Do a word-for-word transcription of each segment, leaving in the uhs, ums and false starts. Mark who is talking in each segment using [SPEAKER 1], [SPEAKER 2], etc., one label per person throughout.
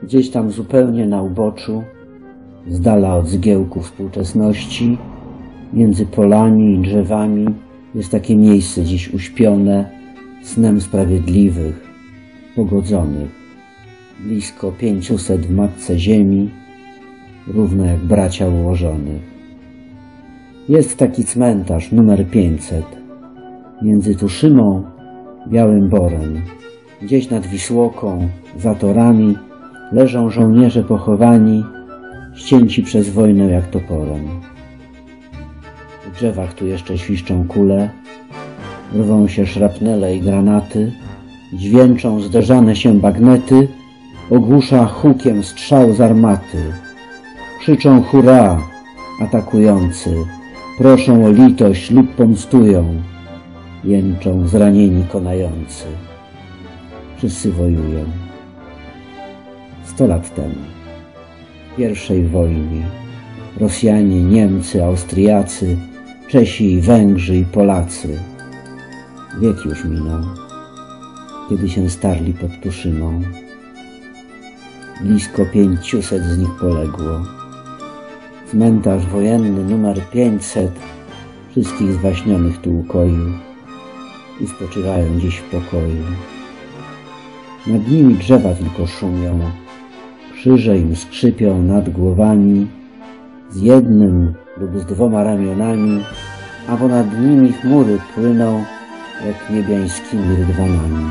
[SPEAKER 1] Gdzieś tam zupełnie na uboczu, z dala od zgiełku współczesności, między polami i drzewami jest takie miejsce dziś uśpione snem sprawiedliwych, pogodzonych, blisko pięciuset w matce ziemi, równo jak bracia ułożonych. Jest taki cmentarz numer pięćset, między Tuszymą, Białym Borem. Gdzieś nad Wisłoką, za torami, leżą żołnierze pochowani, ścięci przez wojnę jak toporem. W drzewach tu jeszcze świszczą kule, rwą się szrapnele i granaty, dźwięczą zderzane się bagnety, ogłusza hukiem strzał z armaty. Krzyczą hurra atakujący, proszą o litość lub pomstują, jęczą zranieni konający. Wszyscy wojują. Sto lat temu, w pierwszej wojnie, Rosjanie, Niemcy, Austriacy, Czesi i Węgrzy i Polacy. Wiek już minął, kiedy się starli pod Tuszymą. Blisko pięciuset z nich poległo. Cmentarz wojenny numer pięćset wszystkich zwaśnionych tu ukoił i spoczywają dziś w pokoju. Nad nimi drzewa tylko szumią, krzyże im skrzypią nad głowami, z jednym lub z dwoma ramionami, a ponad nimi chmury płyną jak niebiańskimi rydwanami.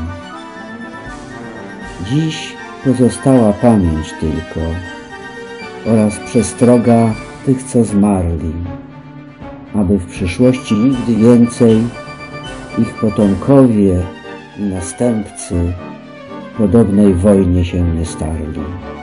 [SPEAKER 1] Dziś pozostała pamięć tylko oraz przestroga tych, co zmarli, aby w przyszłości nigdy więcej ich potomkowie i następcy w podobnej wojnie się nie starli.